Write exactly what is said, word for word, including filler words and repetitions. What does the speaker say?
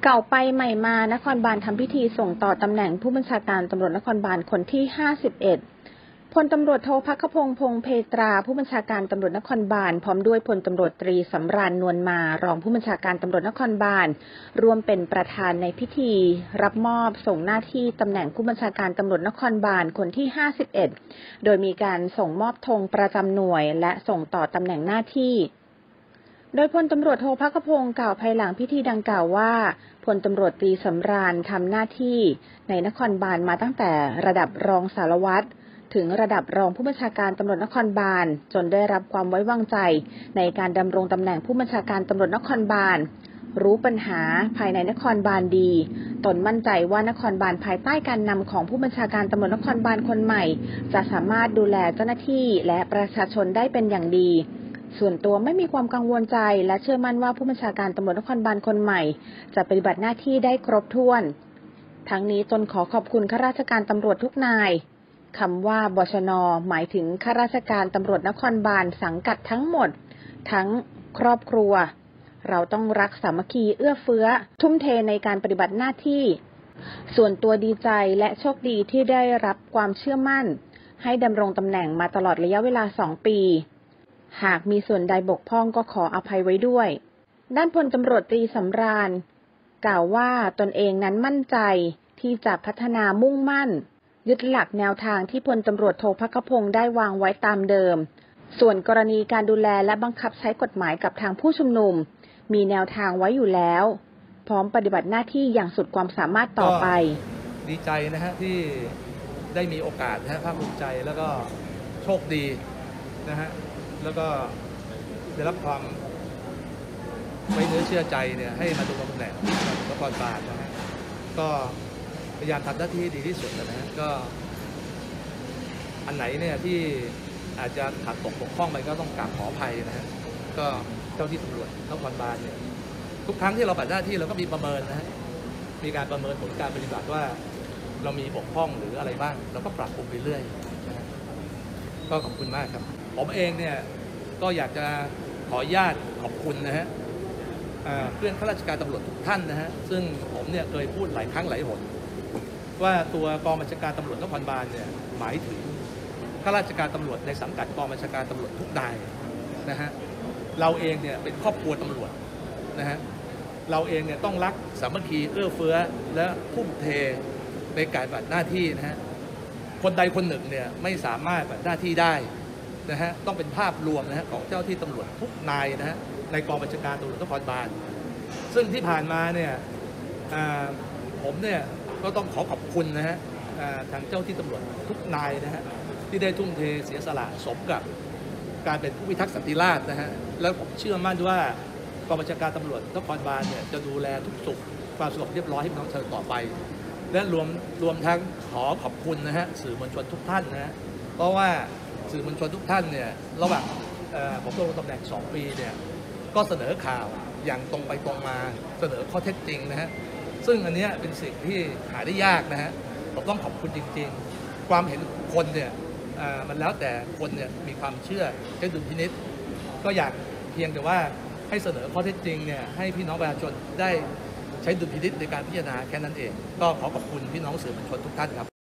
เก่าไปใหม่มานครบาลทำพิธีส่งต่อตำแหน่งผู้บัญชาการตำรวจนครบาลคนที่ห้าสิบเอ็ดพลตำรวจโทภัคพงษ์พงษ์เพตราผู้บัญชาการตำรวจนครบาลพร้อมด้วยพลตำรวจตรีสำราญนวลมารองผู้บัญชาการตำรวจนครบาลร่วมเป็นประธานในพิธีรับมอบส่งหน้าที่ตำแหน่งผู้บัญชาการตำรวจนครบาลคนที่ห้าสิบเอ็ดโดยมีการส่งมอบธงประจำหน่วยและส่งต่อตำแหน่งหน้าที่โดยพลตำรวจโทภัคพงษ์กล่าวภายหลังพิธีดังกล่าวว่าพลตำรวจตรีสำราญทำหน้าที่ในนครบาลมาตั้งแต่ระดับรองสารวัตรถึงระดับรองผู้บัญชาการตำรวจนครบาลจนได้รับความไว้วางใจในการดำรงตำแหน่งผู้บัญชาการตำรวจนครบาลรู้ปัญหาภายในนครบาลดีตนมั่นใจว่านครบาลภายใต้การนำของผู้บัญชาการตำรวจนครบาลคนใหม่จะสามารถดูแลเจ้าหน้าที่และประชาชนได้เป็นอย่างดีส่วนตัวไม่มีความกังวลใจและเชื่อมั่นว่าผู้บัญชาการตำรวจนครบาลคนใหม่จะปฏิบัติหน้าที่ได้ครบถ้วนทั้งนี้ตนขอขอบคุณข้าราชการตำรวจทุกนายคำว่าบชน.หมายถึงข้าราชการตำรวจนครบาลสังกัดทั้งหมดทั้งครอบครัวเราต้องรักสามัคคีเอื้อเฟื้อทุ่มเทในการปฏิบัติหน้าที่ส่วนตัวดีใจและโชคดีที่ได้รับความเชื่อมั่นให้ดำรงตำแหน่งมาตลอดระยะเวลาสองปีหากมีส่วนใดบกพร่องก็ขออภัยไว้ด้วยด้านพลตำรวจตรีสำราญกล่าวว่าตนเองนั้นมั่นใจที่จะพัฒนามุ่งมั่นยึดหลักแนวทางที่พลตำรวจโทภัคพงษ์ได้วางไว้ตามเดิมส่วนกรณีการดูแลและบังคับใช้กฎหมายกับทางผู้ชุมนุมมีแนวทางไว้อยู่แล้วพร้อมปฏิบัติหน้าที่อย่างสุดความสามารถต่อไปดีใจนะฮะที่ได้มีโอกาสนะฮะภาคภูมิใจแล้วก็โชคดีนะฮะแล้วก็ได้รับความไว้เนื้อเชื่อใจเนี่ยให้มาดูตำแหน่งนครบาลนะฮะก็พยายามทำหน้าที่ดีที่สุดนะฮะก็อันไหนเนี่ยที่อาจจะขาดตกบกพร่องไปก็ต้องกราบขออภัยนะฮะก็เจ้าที่ตำรวจนครบาลเนี่ยทุกครั้งที่เราปฏิบัติหน้าที่เราก็มีประเมินนะฮะมีการประเมินผลการปฏิบัติว่าเรามีบกพร่องหรืออะไรบ้างเราก็ปรับปรุงไปเรื่อยนะก็ขอบคุณมากครับผมเองเนี่ยก็อยากจะขออนุญาตขอบคุณนะฮะเพื่อนข้าราชการตำรวจทุกท่านนะฮะซึ่งผมเนี่ยเคยพูดหลายครั้งหลายหนว่าตัวกองบัญชาการตำรวจนครบาลเนี่ยหมายถึงข้าราชการตำรวจในสังกัดกองบัญชาการตำรวจทุกนายนะฮะเราเองเนี่ยเป็นครอบครัวตำรวจนะฮะเราเองเนี่ยต้องรักสามัคคีเอื้อเฟื้อและทุ่มเทในการปฏิบัติหน้าที่นะฮะคนใดคนหนึ่งเนี่ยไม่สามารถปฏิบัติหน้าที่ได้นะฮะต้องเป็นภาพรวมนะฮะของเจ้าที่ตำรวจทุกนายนะฮะในกองบัญชาการตำรวจนครบาลซึ่งที่ผ่านมาเนี่ยผมเนี่ยก็ต้องขอขอบคุณนะฮะทางเจ้าที่ตำรวจทุกนายนะฮะที่ได้ทุ่มเทเสียสละสมกับการเป็นผู้พิทักษ์สันติราษฎร์นะฮะแล้วผมเชื่อมั่นว่ากองบัญชาการตำรวจนครบาลเนี่ยจะดูแลทุกสุขความสงบเรียบร้อยให้พี่น้องชาวต่อไปและรวมรวมทั้งขอขอบคุณนะฮะสื่อมวลชนทุกท่านนะฮะเพราะว่าสื่อมวลชนทุกท่านเนี่ยระหว่างผมดำรงตำแหน่งสองปีเนี่ยก็เสนอข่าวอย่างตรงไปตรงมาเสนอข้อเท็จจริงนะฮะซึ่งอันนี้เป็นสิ่งที่หาได้ยากนะฮะผมต้องขอบคุณจริงๆความเห็นคนเนี่ยมันแล้วแต่คนเนี่ยมีความเชื่อใช้ดุลพินิจก็อยากเพียงแต่ว่าให้เสนอข้อเท็จจริงเนี่ยให้พี่น้องประชาชนได้ใช้ดุลพินิจในการพิจารณาแค่นั้นเองก็ขอขอบคุณพี่น้องสื่อมวลชนทุกท่านครับ